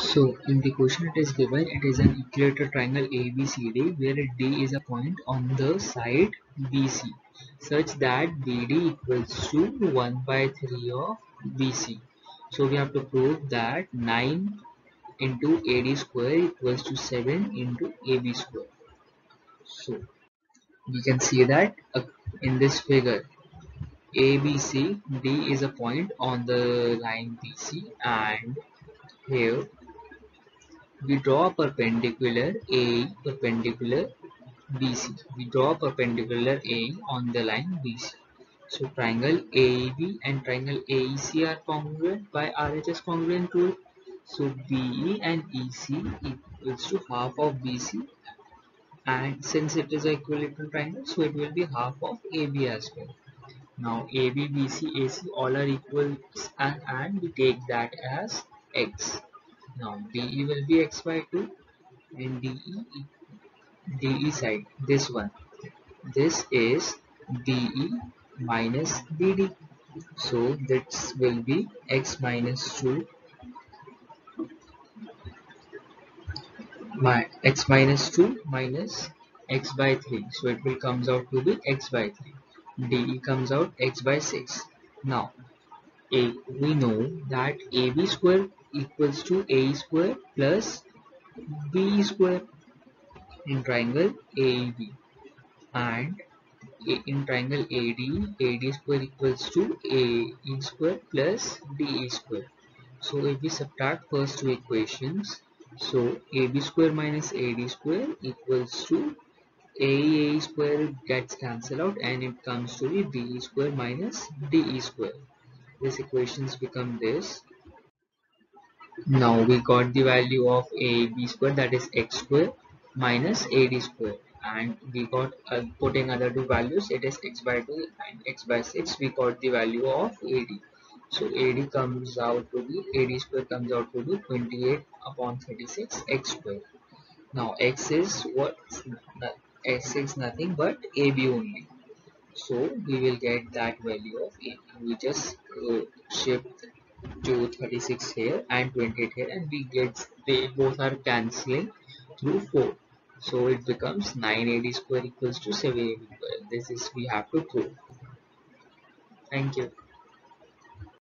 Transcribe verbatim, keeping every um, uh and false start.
So in the question it is given, it is an equilateral triangle A B C D where D is a point on the side B C such that B D equals to one by three of B C. So we have to prove that nine into A D square equals to seven into A B square. So we can see that uh, in this figure A B C D is a point on the line B C, and here we draw a perpendicular A perpendicular B C. We draw a perpendicular A on the line B C. So triangle A E B and triangle A E C are congruent by R H S congruent rule. So B E and E C equals to half of B C, and since it is an equilateral triangle, so it will be half of A B as well. Now A B, B C, A C all are equals, and, and we take that as x. Now D E will be x by two and D E D E side, this one, this is D E minus D D. So this will be x minus two, my x minus two minus x by three. So it will comes out to be x by three. D E comes out x by six. Now A, we know that A B square equals to A square plus B square in triangle A E B, and in triangle A D, A D square equals to A E square plus D E square. So if we subtract first two equations, so A B square minus A D square equals to A E square gets cancelled out, and it comes to be B E square minus D E square. These equations become this. Now we got the value of A B square, that is x square minus A D square, and we got uh, putting other two values, it is x by two and x by six. We got the value of A D. So A D comes out to be, A D square comes out to be twenty-eight upon thirty-six x square. Now x is what? X is nothing but A B only. So we will get that value of A B. We just uh, shift to thirty-six here and twenty-eight here, and we get, they both are cancelling through four. So it becomes nine A D square equals to seven A B square. This is we have to prove. Thank you.